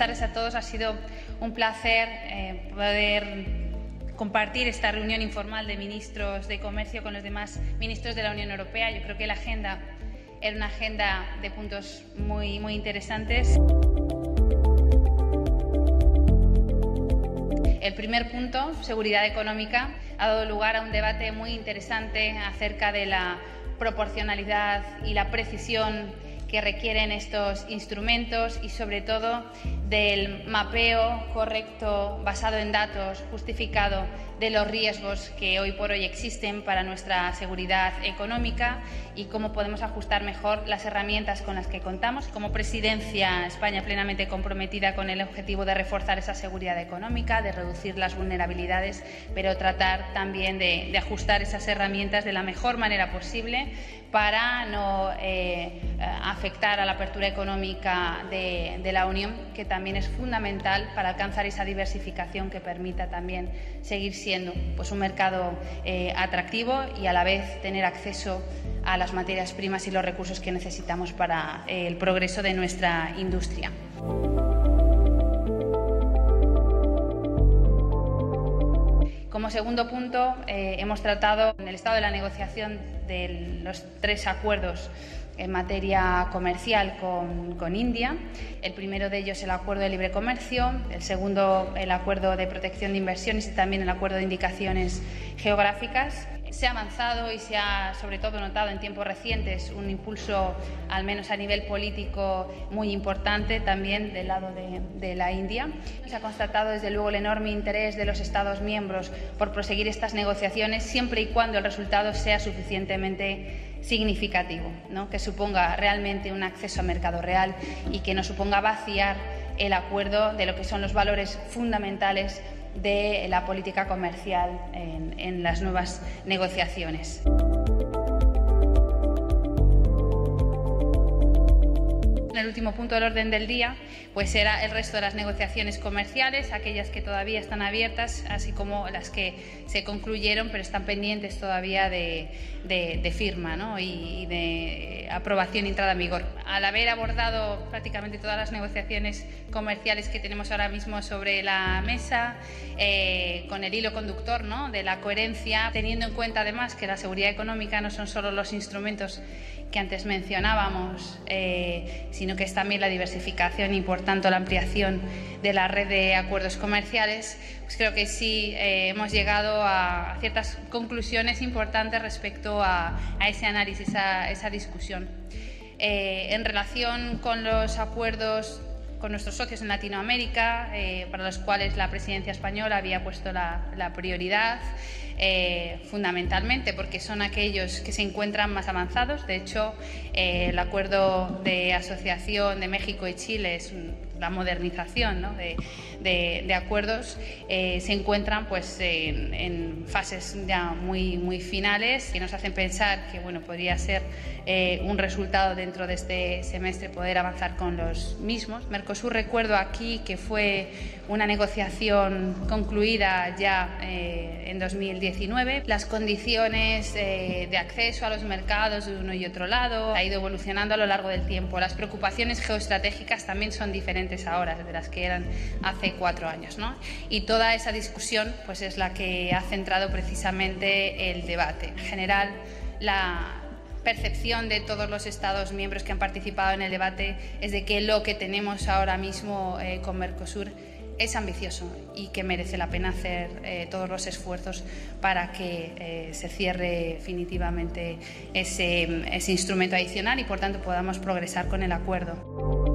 tardes a todos. Ha sido un placer poder compartir esta reunión informal de ministros de comercio con los demás ministros de la Unión Europea. Yo creo que la agenda era una agenda de puntos muy interesantes. El primer punto, seguridad económica, ha dado lugar a un debate muy interesante acerca de la proporcionalidad y la precisión que requieren estos instrumentos y, sobre todo, del mapeo correcto, basado en datos, justificado, de los riesgos que hoy por hoy existen para nuestra seguridad económica y cómo podemos ajustar mejor las herramientas con las que contamos. Como Presidencia, España plenamente comprometida con el objetivo de reforzar esa seguridad económica, de reducir las vulnerabilidades, pero tratar también de ajustar esas herramientas de la mejor manera posible para no afectar a la apertura económica de la Unión, que también es fundamental para alcanzar esa diversificación que permita también seguir siendo un mercado atractivo y a la vez tener acceso a las materias primas y los recursos que necesitamos para el progreso de nuestra industria. Como segundo punto, hemos tratado el estado de la negociación de los 3 acuerdos en materia comercial con India. El primero de ellos el acuerdo de libre comercio, el segundo el acuerdo de protección de inversiones y también el acuerdo de indicaciones geográficas. Se ha avanzado y se ha, sobre todo, notado en tiempos recientes un impulso, al menos a nivel político, muy importante también del lado de la India. Se ha constatado, desde luego, el enorme interés de los Estados miembros por proseguir estas negociaciones, siempre y cuando el resultado sea suficientemente significativo, ¿no? Que suponga realmente un acceso a mercado real y que no suponga vaciar el acuerdo de lo que son los valores fundamentales de la política comercial en las nuevas negociaciones. El último punto del orden del día era el resto de las negociaciones comerciales, aquellas que todavía están abiertas, así como las que se concluyeron pero están pendientes todavía de firma, ¿no? y de aprobación y entrada en vigor. Al haber abordado prácticamente todas las negociaciones comerciales que tenemos ahora mismo sobre la mesa, con el hilo conductor, ¿no?, de la coherencia, teniendo en cuenta además que la seguridad económica no son solo los instrumentos que antes mencionábamos, sino que es también la diversificación y, por tanto, la ampliación de la red de acuerdos comerciales, creo que sí hemos llegado a ciertas conclusiones importantes respecto a ese análisis, a esa discusión. En relación con los acuerdos con nuestros socios en Latinoamérica, para los cuales la Presidencia española había puesto la prioridad, fundamentalmente porque son aquellos que se encuentran más avanzados. De hecho, el acuerdo de asociación de México y Chile es la modernización, ¿no?, de acuerdos, se encuentran en fases ya muy finales, que nos hacen pensar que podría ser un resultado dentro de este semestre poder avanzar con los mismos. Mercosur, recuerdo aquí que fue una negociación concluida ya en 2019. Las condiciones de acceso a los mercados de uno y otro lado ha ido evolucionando a lo largo del tiempo. Las preocupaciones geoestratégicas también son diferentes ahora de las que eran hace 4 años, ¿no? Y toda esa discusión es la que ha centrado precisamente el debate. En general, la percepción de todos los Estados miembros que han participado en el debate es de que lo que tenemos ahora mismo con Mercosur es ambicioso y que merece la pena hacer todos los esfuerzos para que se cierre definitivamente ese instrumento adicional y, por tanto, podamos progresar con el acuerdo.